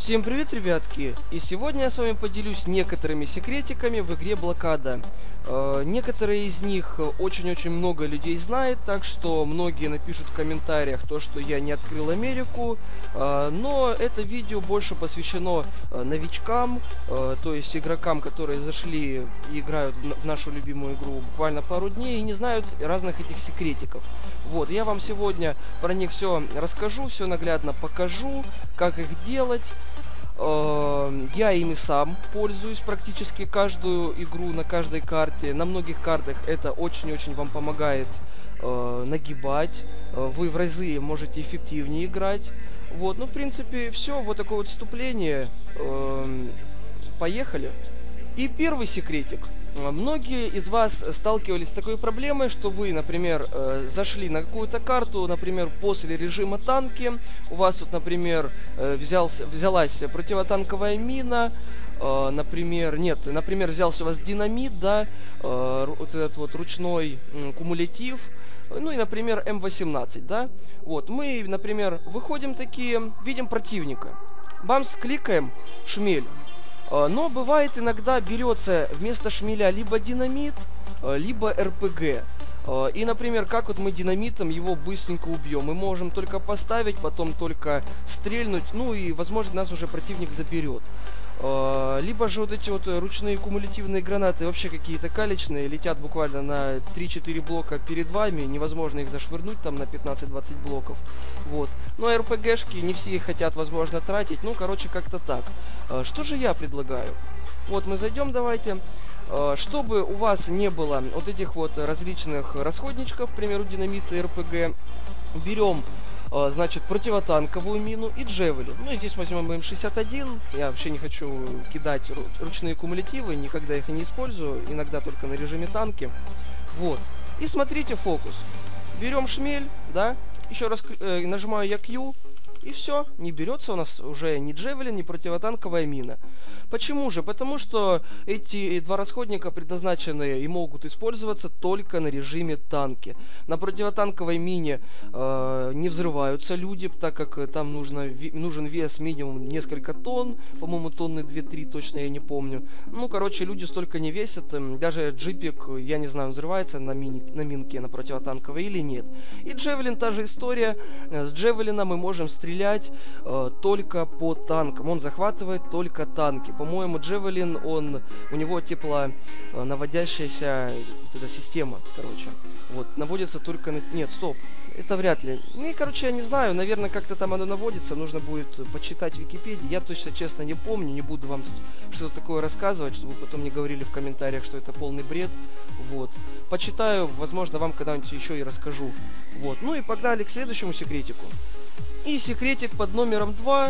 Всем привет, ребятки! И сегодня я с вами поделюсь некоторыми секретиками в игре Блокада. Некоторые из них очень-очень много людей знает, так что многие напишут в комментариях то, что я не открыл Америку. Но это видео больше посвящено новичкам, то есть игрокам, которые зашли и играют в нашу любимую игру буквально пару дней и не знают разных этих секретиков. Вот, я вам сегодня про них все расскажу, все наглядно покажу, как их делать. Я ими сам пользуюсь практически каждую игру на каждой карте. На многих картах это очень-очень вам помогает нагибать. Вы в разы можете эффективнее играть. Вот, ну, в принципе, все. Вот такое вот вступление. Поехали. И первый секретик. Многие из вас сталкивались с такой проблемой, что вы, например, зашли на какую-то карту, например, после режима танки, у вас тут, например, взялась противотанковая мина, например, взялся у вас динамит, да, вот этот вот ручной кумулятив, ну и, например, М18, да. Вот, мы, например, выходим такие, видим противника, бамс, кликаем, шмель. Но бывает иногда берется вместо шмеля либо динамит, либо РПГ. И, например, как вот мы динамитом его быстренько убьем. Мы можем только поставить, потом только стрельнуть, ну и, возможно, нас уже противник заберет. Либо же вот эти вот ручные кумулятивные гранаты вообще какие-то калечные, летят буквально на 3-4 блока перед вами, невозможно их зашвырнуть там на 15-20 блоков. Вот. Ну а РПГшки не все их хотят, возможно, тратить, ну, короче, как-то так. Что же я предлагаю? Вот мы зайдем, давайте. Чтобы у вас не было вот этих вот различных расходничков, к примеру, динамита и РПГ, берем, значит, противотанковую мину и джевелин. Ну, и здесь возьмем М61. Я вообще не хочу кидать ручные кумулятивы, никогда их не использую, иногда только на режиме танки. Вот. И смотрите фокус. Берем шмель, да, еще раз нажимаю я Q, и все, не берется у нас уже ни джевелин, ни противотанковая мина. Почему же? Потому что эти два расходника предназначены и могут использоваться только на режиме танки. На противотанковой мине не взрываются люди, так как там нужен вес минимум несколько тонн, по-моему, тонны 2-3, точно я не помню. Ну, короче, люди столько не весят, даже джипик, я не знаю, взрывается на минке, на противотанковой или нет. И джевелин, та же история. С джевелина мы можем стрелять только по танкам, он захватывает только танки. По-моему, джевелин, у него теплонаводящаяся вот эта система, короче. Вот, наводится только на... Нет, стоп, это вряд ли. Ну и, короче, я не знаю, наверное, как-то там оно наводится, нужно будет почитать в Википедии. Я точно, честно, не помню, не буду вам тут что-то такое рассказывать, чтобы вы потом не говорили в комментариях, что это полный бред. Вот. Почитаю, возможно, вам когда-нибудь еще и расскажу. Вот, ну и погнали к следующему секретику. И секретик под номером 2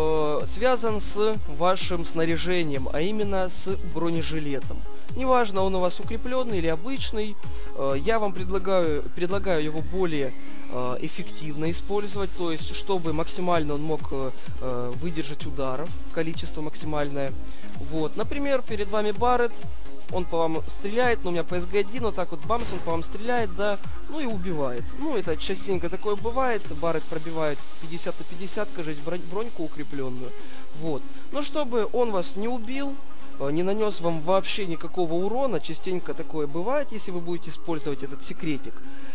связан с вашим снаряжением, а именно с бронежилетом. Неважно, он у вас укрепленный или обычный, я вам предлагаю его более эффективно использовать, то есть чтобы максимально он мог выдержать ударов, количество максимальное. Вот, например, перед вами Барретт. Он по вам стреляет, но у меня PSG-1, вот так вот бамс, он по вам стреляет, да, ну и убивает. Ну, это частенько такое бывает, Барретт пробивает 50 на 50, кажется, броньку укрепленную. Вот. Но чтобы он вас не убил, не нанес вам вообще никакого урона, частенько такое бывает, если вы будете использовать этот секретик,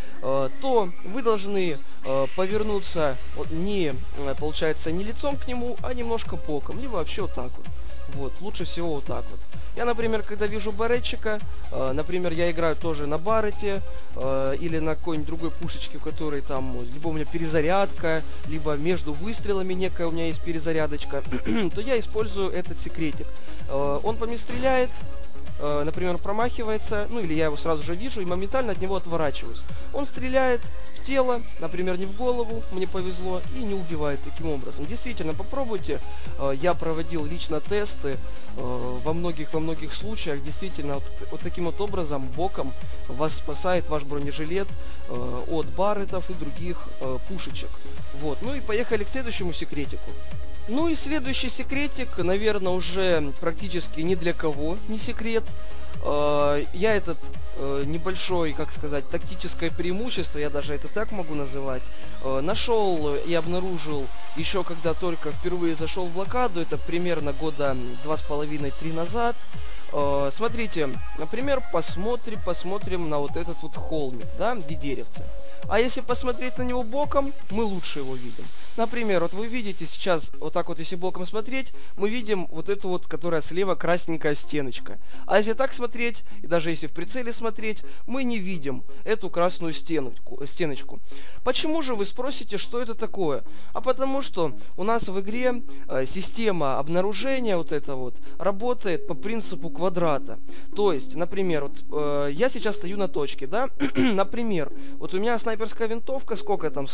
то вы должны повернуться получается, не лицом к нему, а немножко боком, либо вообще вот так вот. Вот, лучше всего вот так вот. Я, например, когда вижу барретчика, например, я играю тоже на Барретте или на какой-нибудь другой пушечке, в которой там либо у меня перезарядка, либо между выстрелами некая у меня есть перезарядочка, то я использую этот секретик. Он по мне стреляет, например, промахивается, ну или я его сразу же вижу и моментально от него отворачиваюсь. Он стреляет в тело, например, не в голову, мне повезло, и не убивает таким образом. Действительно, попробуйте. Я проводил лично тесты во многих случаях. Действительно, вот таким вот образом, боком вас спасает ваш бронежилет от барреттов и других пушечек. Вот. Ну и поехали к следующему секретику. Ну и следующий секретик, наверное, уже практически ни для кого не секрет. Я этот небольшой, как сказать, тактическое преимущество, я даже это так могу называть, нашел и обнаружил еще когда только впервые зашел в блокаду, это примерно года 2,5-3 назад. Смотрите, например, посмотрим на вот этот вот холмик, да, где деревце. А если посмотреть на него боком, мы лучше его видим. Например, вот вы видите сейчас, вот так вот, если боком смотреть, мы видим вот эту вот, которая слева красненькая стеночка. А если так смотреть, и даже если в прицеле смотреть, мы не видим эту красную стеночку. Почему же, вы спросите, что это такое? А потому что у нас в игре система обнаружения вот это вот работает по принципу квадрата. То есть, например, вот я сейчас стою на точке, да? Например, вот у меня снайперская винтовка, сколько там,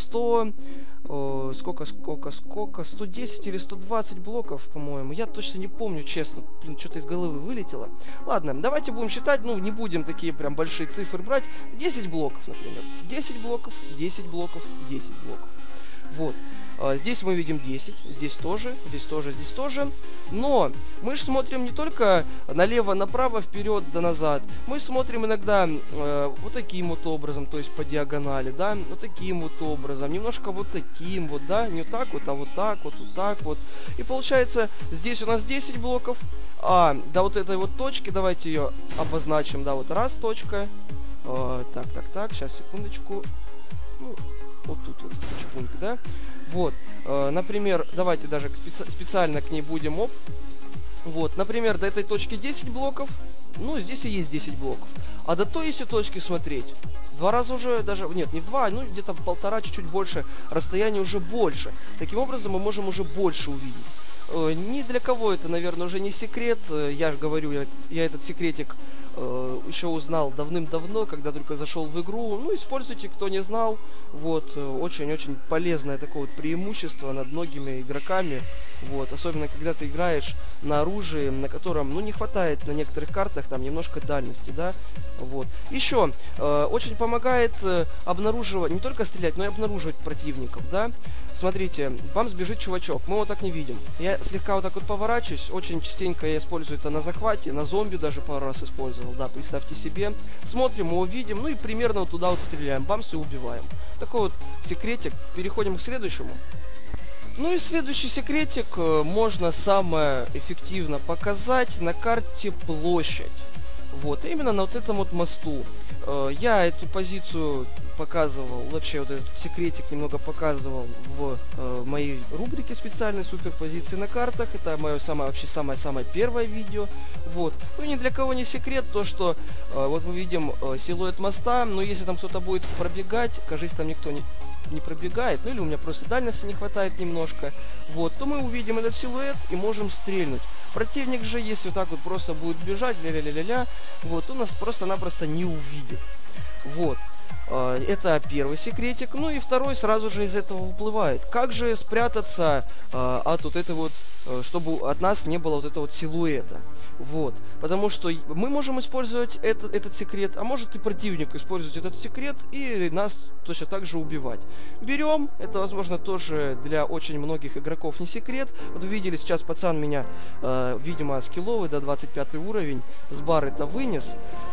110 или 120 блоков, по-моему. Я точно не помню, честно. Блин, что-то из головы вылетело. Ладно, давайте будем считать, ну, не будем такие прям большие цифры брать. 10 блоков, например. 10 блоков, 10 блоков, 10 блоков. Вот. Здесь мы видим 10, здесь тоже, здесь тоже, здесь тоже. Но мы же смотрим не только налево, направо, вперед да назад. Мы смотрим иногда вот таким вот образом, то есть по диагонали, да, вот таким вот образом, немножко вот таким вот, да, не вот так вот, а вот так вот, вот так вот. И получается, здесь у нас 10 блоков, а до вот этой вот точки, давайте ее обозначим, да, вот раз точка. Так, сейчас, секундочку. Ну, вот тут вот чпунька, да. Вот, например, давайте даже специально к ней будем, вот, например, до этой точки 10 блоков, ну, здесь и есть 10 блоков. А до той, если точки смотреть, в 2 раза уже, даже, нет, не в 2, ну, где-то в 1,5, чуть-чуть больше, расстояние уже больше. Таким образом, мы можем уже больше увидеть. Ни для кого это, наверное, уже не секрет, я же говорю, я этот секретик еще узнал давным-давно, когда только зашел в игру. Ну, используйте, кто не знал. Вот, очень-очень полезное такое вот преимущество над многими игроками. Вот, особенно когда ты играешь на оружии, на котором, ну, не хватает на некоторых картах там немножко дальности, да. Вот. Еще очень помогает обнаруживать, не только стрелять, но и обнаруживать противников, да. Смотрите, вам сбежит чувачок, мы его так не видим. Я слегка вот так вот поворачиваюсь, очень частенько я использую это на захвате, на зомби даже пару раз использовал, да, представьте себе. Смотрим, мы его видим, ну и примерно вот туда вот стреляем, бамс, и убиваем. Такой вот секретик, переходим к следующему. Ну и следующий секретик можно самое эффективно показать на карте площадь. Вот, именно на вот этом вот мосту. Я эту позицию показывал, вообще вот этот секретик немного показывал в моей рубрике специальной суперпозиции на картах. Это мое вообще самое первое видео. Вот. Ну и ни для кого не секрет то, что вот мы видим силуэт моста, но если там кто-то будет пробегать, кажется, там никто не пробегает, ну или у меня просто дальности не хватает немножко, вот, то мы увидим этот силуэт и можем стрельнуть. Противник же, если вот так вот просто будет бежать, ля-ля-ля-ля-ля, вот, он нас просто-напросто не увидит. Вот. Это первый секретик. Ну и второй сразу же из этого выплывает. Как же спрятаться от вот этой вот, чтобы от нас не было вот этого вот силуэта. Вот. Потому что мы можем использовать этот секрет, а может и противник использовать этот секрет и нас точно так же убивать. Берем, это возможно тоже для очень многих игроков не секрет. Вот вы видели, сейчас пацан меня, видимо, скилловый до 25 уровень, с бары-то вынес.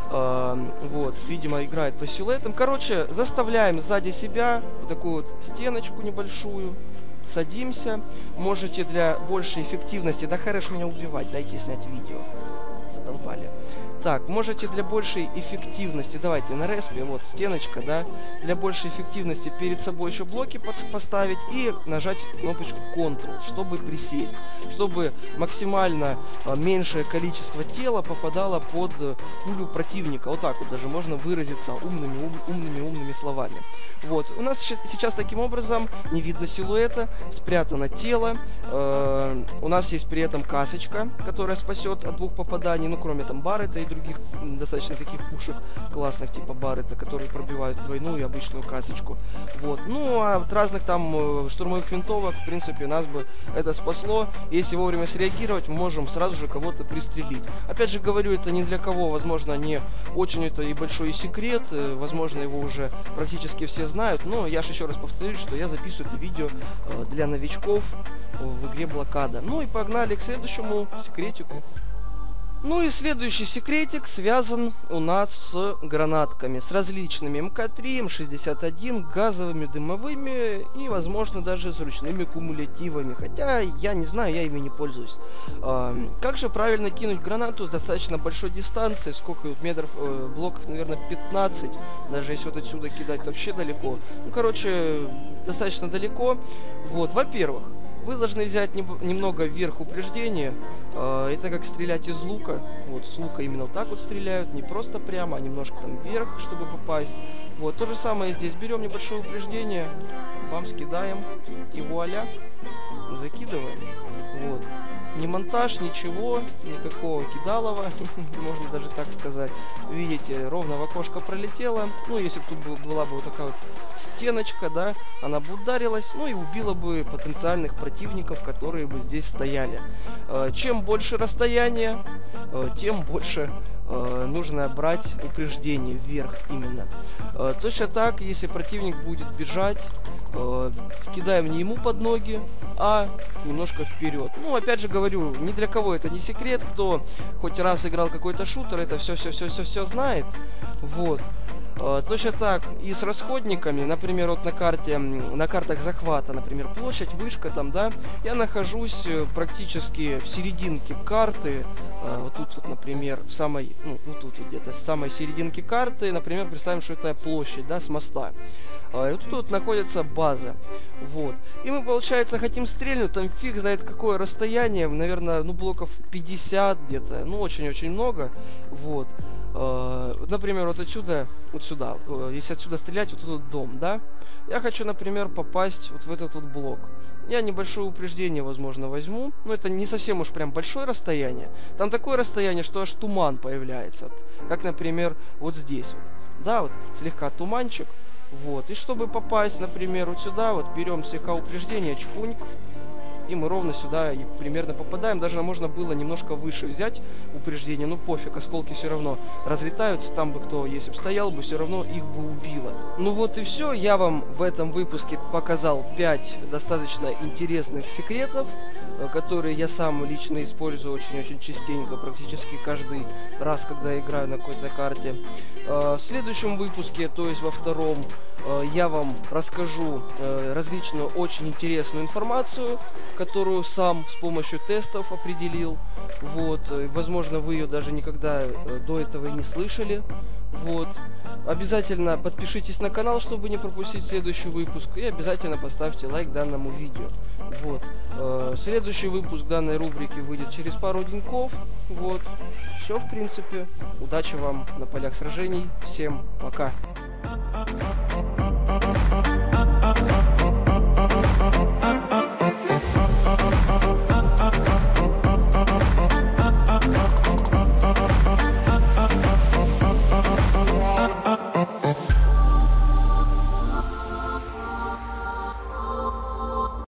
Вот, видимо, играет по силуэтам. Короче, заставляем сзади себя вот такую вот стеночку небольшую. Садимся. Можете для большей эффективности... Да хорош меня убивать, дайте снять видео. Задолбали. Так, можете для большей эффективности... Давайте на респе, вот стеночка, да. Для большей эффективности перед собой еще блоки поставить и нажать кнопочку Ctrl, чтобы присесть. Чтобы максимально меньшее количество тела попадало под пулю противника. Вот так вот даже можно выразиться умными словами. Вот, у нас сейчас таким образом не видно силуэта, спрятано тело, у нас есть при этом касочка, которая спасет от 2 попаданий, ну кроме там Баррета и других достаточно таких пушек классных типа Баррета, которые пробивают двойную и обычную касочку. Вот, ну а от разных там штурмовых винтовок, в принципе, нас бы это спасло. Если вовремя среагировать, мы можем сразу же кого-то пристрелить. Опять же говорю, это ни для кого, возможно, не очень это и большой секрет, возможно, его уже практически все знают, но я же еще раз повторюсь, что я записываю это видео для новичков в игре Блокада. Ну и погнали к следующему секретику. Ну и следующий секретик связан у нас с гранатками, с различными МК-3, М61, газовыми, дымовыми и, возможно, даже с ручными кумулятивами. Хотя, я не знаю, я ими не пользуюсь. Как же правильно кинуть гранату с достаточно большой дистанции? Сколько вот метров, блоков, наверное, 15. Даже если вот отсюда кидать, то вообще далеко. Ну, короче, достаточно далеко. Вот, во-первых, вы должны взять немного вверх упреждения. Это как стрелять из лука. Вот с лука именно вот так вот стреляют. Не просто прямо, а немножко там вверх, чтобы попасть. Вот, то же самое здесь. Берем небольшое упреждение, бам, скидаем. И вуаля, закидываем. Вот. Ни монтаж, ничего, никакого кидалова, можно даже так сказать. Видите, ровно в окошко пролетело. Ну, если бы тут была бы вот такая вот стеночка, да, она бы ударилась, ну и убила бы потенциальных противников, которые бы здесь стояли. Чем больше расстояние, тем больше нужно брать упреждение вверх именно. Точно так, если противник будет бежать, кидаем не ему под ноги, а немножко вперед. Ну, опять же говорю, ни для кого это не секрет, кто хоть раз играл какой-то шутер, это все знает. Вот. Точно так и с расходниками, например, вот на картах захвата, например, площадь, вышка там, да, я нахожусь практически в серединке карты, вот тут вот, например, в самой, ну, вот тут вот где-то, с самой серединки карты, например, представим, что это площадь, да, с моста. И вот тут вот находится база, вот. И мы, получается, хотим стрельнуть, там фиг знает какое расстояние, наверное, ну, блоков 50 где-то, ну, очень-очень много, вот. Например, вот отсюда, вот сюда, если отсюда стрелять, вот тут дом, да? Я хочу, например, попасть вот в этот вот блок. Я небольшое упреждение, возможно, возьму. Но это не совсем уж прям большое расстояние. Там такое расстояние, что аж туман появляется. Вот. Как, например, вот здесь вот. Да, вот слегка туманчик. Вот. И чтобы попасть, например, вот сюда, вот берем слегка упреждение, чпуньк. И мы ровно сюда и примерно попадаем. Даже можно было немножко выше взять упреждение. Ну пофиг, осколки все равно разлетаются. Там бы кто, если бы стоял бы, все равно их бы убило. Ну вот и все. Я вам в этом выпуске показал 5 достаточно интересных секретов, которые я сам лично использую очень-очень частенько. Практически каждый раз, когда играю на какой-то карте. В следующем выпуске, то есть во втором, я вам расскажу различную очень интересную информацию, которую сам с помощью тестов определил. Вот, возможно, вы ее даже никогда до этого и не слышали. Вот. Обязательно подпишитесь на канал, чтобы не пропустить следующий выпуск. И обязательно поставьте лайк данному видео. Вот. Следующий выпуск данной рубрики выйдет через пару деньков. Вот. Все, в принципе. Удачи вам на полях сражений. Всем пока.